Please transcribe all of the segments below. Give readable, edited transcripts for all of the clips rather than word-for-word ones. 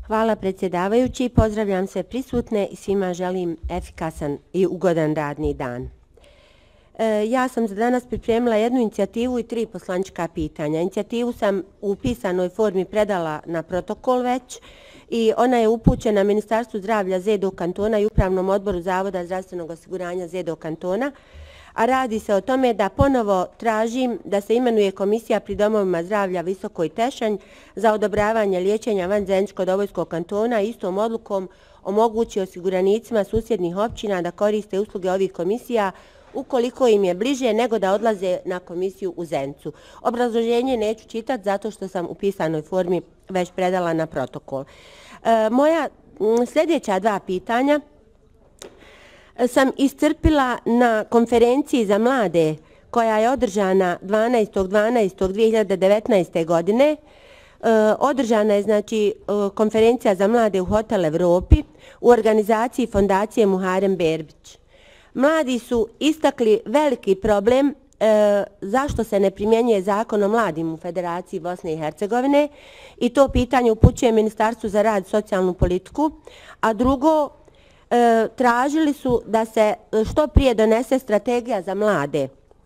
Hvala predsjedavajući, pozdravljam sve prisutne i svima želim efikasan i ugodan radni dan. Ja sam za danas pripremila jednu inicijativu i 3 poslanička pitanja. Inicijativu sam u pisanoj formi predala na protokol već i ona je upućena Ministarstvu zdravlja ZDO kantona i Upravnom odboru Zavoda zdravstvenog osiguranja ZDO kantona, a radi se o tome da ponovo tražim da se imenuje komisija pri domovima zdravlja Visoko i Tešanj za odobravanje liječenja vanzeničko-dobojskog kantona i istom odlukom omogući osiguranicima susjednih općina da koriste usluge ovih komisija ukoliko im je bliže nego da odlaze na komisiju u Zenicu. Obrazloženje neću čitati zato što sam u pisanoj formi već predala na protokol. Moja sljedeća 2 pitanja sam iscrpila na konferenciji za mlade koja je održana 12.12.2019. godine. Održana je znači konferencija za mlade u Hotel Evropi u organizaciji Fondacije Muharem Berbić. Mladi su istakli veliki problem zašto se ne primjenjuje zakon o mladim u Federaciji Bosne i Hercegovine i to pitanje upućuje Ministarstvu za rad i socijalnu politiku, a drugo, tražili su da se što prije donese strategija za mlade.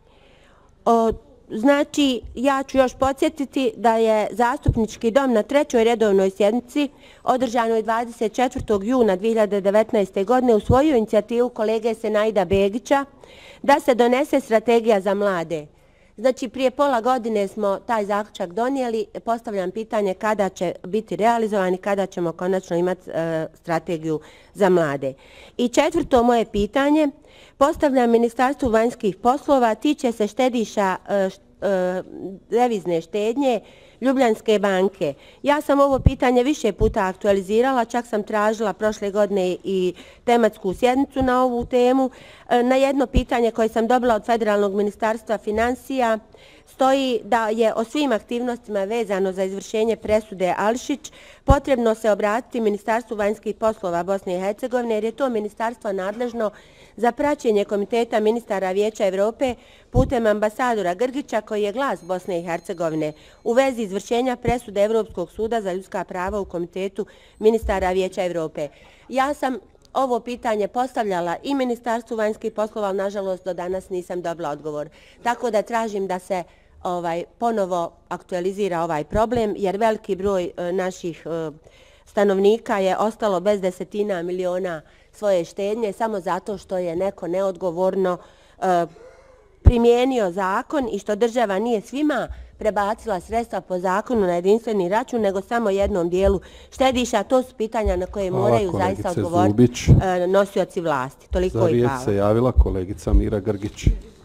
Znači, ja ću još podsjetiti da je Zastupnički dom na 3. redovnoj sjednici održanoj 24. juna 2019. godine usvojio inicijativu kolege Senaida Begića da se donese strategija za mlade. Znači, prije pola godine smo taj zaključak donijeli. Postavljam pitanje kada će biti realizovan i kada ćemo konačno imati strategiju za mlade. I 4. moje pitanje postavljam Ministarstvu vanjskih poslova, tiče se štediša devizne štednje Ljubljanske banke. Ja sam ovo pitanje više puta aktualizirala, čak sam tražila prošle godine i tematsku sjednicu na ovu temu. Na jedno pitanje koje sam dobila od Federalnog ministarstva financija stoji da je o svim aktivnostima vezano za izvršenje presude Ališić potrebno se obratiti Ministarstvu vanjskih poslova Bosne i Hercegovine jer je to ministarstvo nadležno za praćenje Komiteta ministara Vijeća Evrope putem ambasadora Grgića koji je glas Bosne i Hercegovine u vezi izvršenja presude Evropskog suda za ljudska prava u Komitetu ministara Vijeća Evrope. Ja sam ovo pitanje postavljala i Ministarstvu vanjskih poslova, ali nažalost do danas nisam dobila odgovor. Tako da tražim da se ponovo aktualizira ovaj problem jer veliki broj naših stanovnika je ostalo bez desetina miliona svoje štednje samo zato što je neko neodgovorno primijenio zakon i što država nije svima prebacila sredstva po zakonu na jedinstveni račun, nego samo jednom dijelu štediša. To su pitanja na koje moraju zaista odgovoriti nosioci vlasti. Toliko i hvala. Za riječ se javila kolegica Mira Grgić.